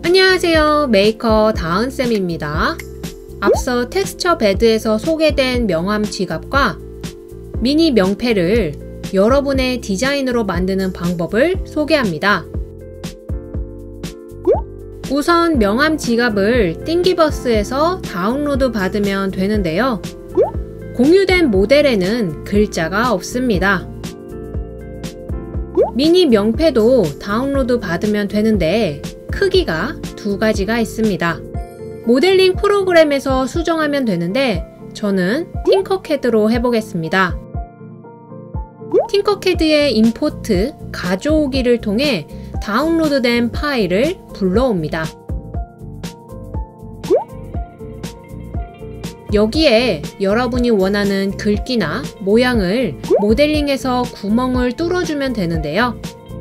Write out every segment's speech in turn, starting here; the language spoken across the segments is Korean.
안녕하세요. 메이커 다은쌤입니다. 앞서 텍스처 배드에서 소개된 명암 지갑과 미니 명패를 여러분의 디자인으로 만드는 방법을 소개합니다. 우선 명암 지갑을 띵기버스에서 다운로드 받으면 되는데요. 공유된 모델에는 글자가 없습니다. 미니 명패도 다운로드 받으면 되는데 크기가 두 가지가 있습니다. 모델링 프로그램에서 수정하면 되는데 저는 팅커캐드로 해보겠습니다. 팅커캐드의 임포트, 가져오기를 통해 다운로드된 파일을 불러옵니다. 여기에 여러분이 원하는 글귀나 모양을 모델링해서 구멍을 뚫어주면 되는데요.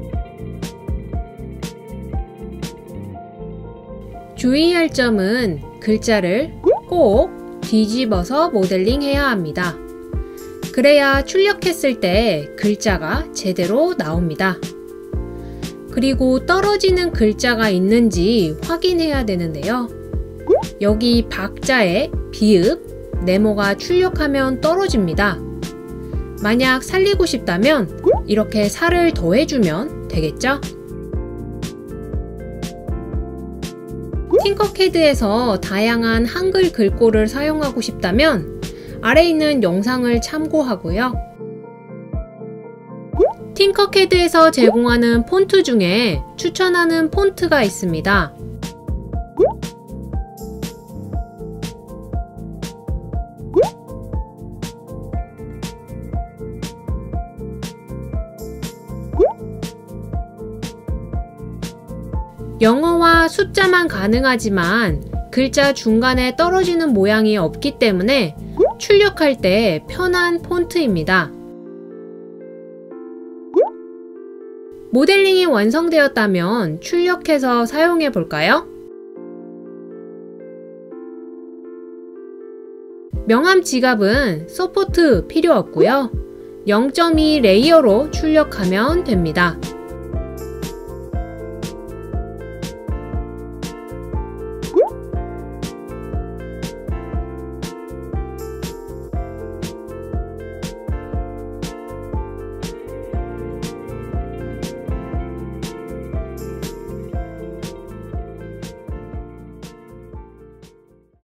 주의할 점은 글자를 꼭 뒤집어서 모델링해야 합니다. 그래야 출력했을 때 글자가 제대로 나옵니다. 그리고 떨어지는 글자가 있는지 확인해야 되는데요. 여기 박자에 비읍, 네모가 출력하면 떨어집니다. 만약 살리고 싶다면 이렇게 살을 더해주면 되겠죠? 팅커캐드에서 다양한 한글 글꼴을 사용하고 싶다면 아래에 있는 영상을 참고하고요. 팅커캐드에서 제공하는 폰트 중에 추천하는 폰트가 있습니다. 영어와 숫자만 가능하지만 글자 중간에 떨어지는 모양이 없기 때문에 출력할 때 편한 폰트입니다. 모델링이 완성되었다면 출력해서 사용해 볼까요? 명암 지갑은 서포트 필요 없고요. 0.2 레이어로 출력하면 됩니다.